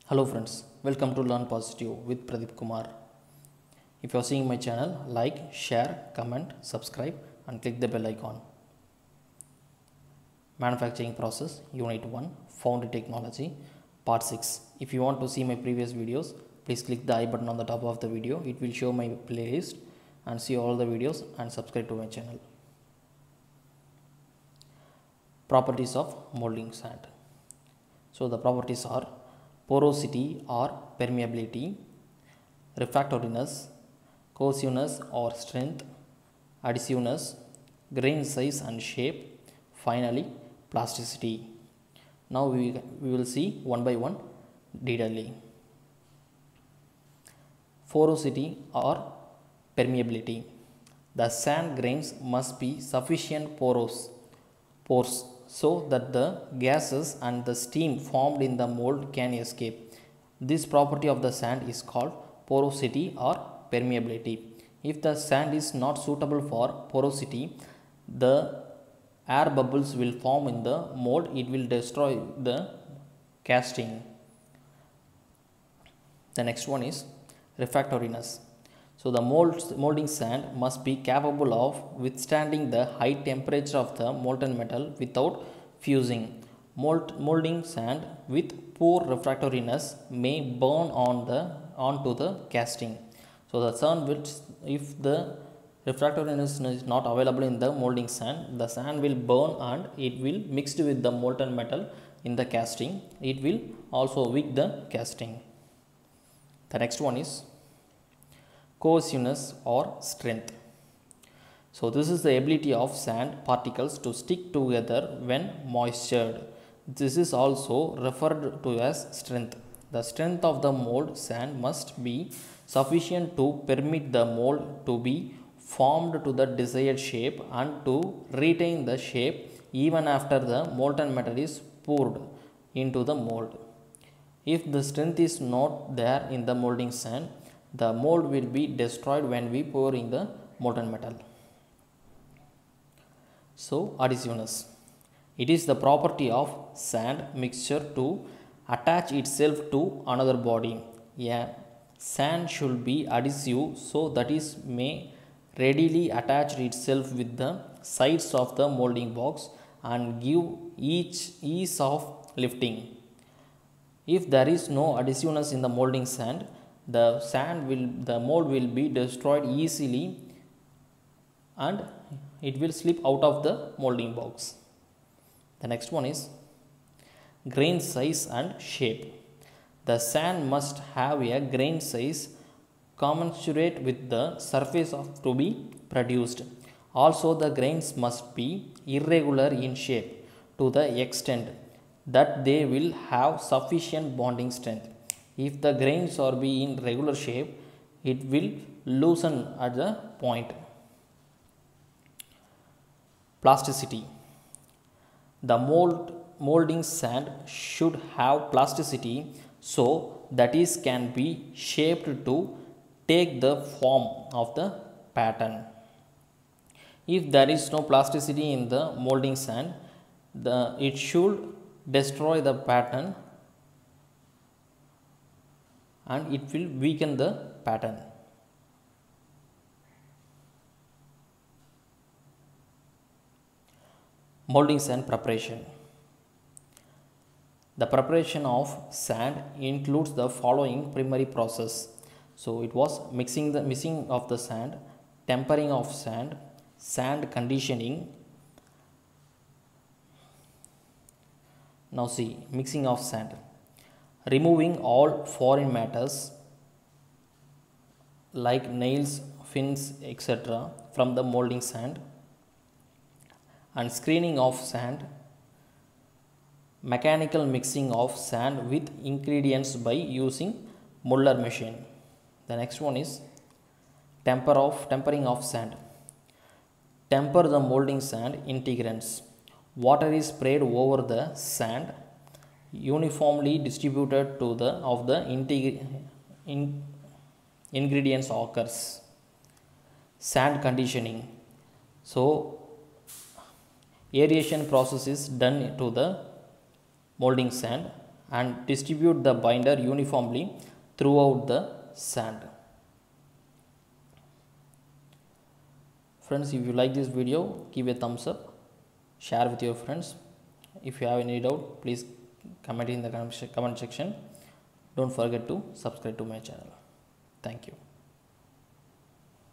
Hello friends, welcome to Learn Positive with Pradeep Kumar. If you are seeing my channel, like, share, comment, subscribe and click the bell icon. Manufacturing Process Unit 1 Foundry Technology Part 6. If you want to see my previous videos, please click the I button on the top of the video. It will show my playlist and see all the videos and subscribe to my channel. Properties of molding sand. So the properties are porosity or permeability, refractoriness, cohesiveness or strength, adhesiveness, grain size and shape, finally plasticity. Now we will see one by one detailedly. Porosity or permeability. The sand grains must be sufficient pores so that the gases and the steam formed in the mold can escape. This property of the sand is called porosity or permeability. If the sand is not suitable for porosity, the air bubbles will form in the mold. It will destroy the casting. The next one is refractoriness. So the molding sand must be capable of withstanding the high temperature of the molten metal without fusing. Molding sand with poor refractoriness may burn onto the casting. So the sand will, if the refractoriness is not available in the molding sand, the sand will burn and it will mixed with the molten metal in the casting. It will also weak the casting. The next one is cohesiveness or strength. So this is the ability of sand particles to stick together when moistured. This is also referred to as strength. The strength of the mold sand must be sufficient to permit the mold to be formed to the desired shape and to retain the shape even after the molten metal is poured into the mold. If the strength is not there in the molding sand, the mold will be destroyed when we pour in the molten metal. So adhesiveness. It is the property of sand mixture to attach itself to another body. Yeah, sand should be adhesive so that it may readily attach itself with the sides of the molding box and give ease of lifting. If there is no adhesiveness in the molding sand, the mold will be destroyed easily and it will slip out of the molding box. The next one is grain size and shape. The sand must have a grain size commensurate with the surface to be produced. Also, the grains must be irregular in shape to the extent that they will have sufficient bonding strength. If the grains are be in regular shape, it will loosen at the point. Plasticity. The molding sand should have plasticity so that it can be shaped to take the form of the pattern. If there is no plasticity in the molding sand, it should destroy the pattern and it will weaken the pattern. Molding sand preparation. The preparation of sand includes the following primary process. So it was mixing of the sand, tempering of sand, sand conditioning. Now see, mixing of sand. Removing all foreign matters like nails, fins, etc. from the molding sand, and screening of sand, mechanical mixing of sand with ingredients by using Muller machine. The next one is tempering of sand. Temper the molding sand ingredients. Water is sprayed over the sand uniformly distributed to the ingredients occurs. Sand conditioning. So aeration process is done to the molding sand and distribute the binder uniformly throughout the sand. Friends, if you like this video, give a thumbs up, share with your friends. If you have any doubt, please comment in the comment section. Don't forget to subscribe to my channel. Thank you.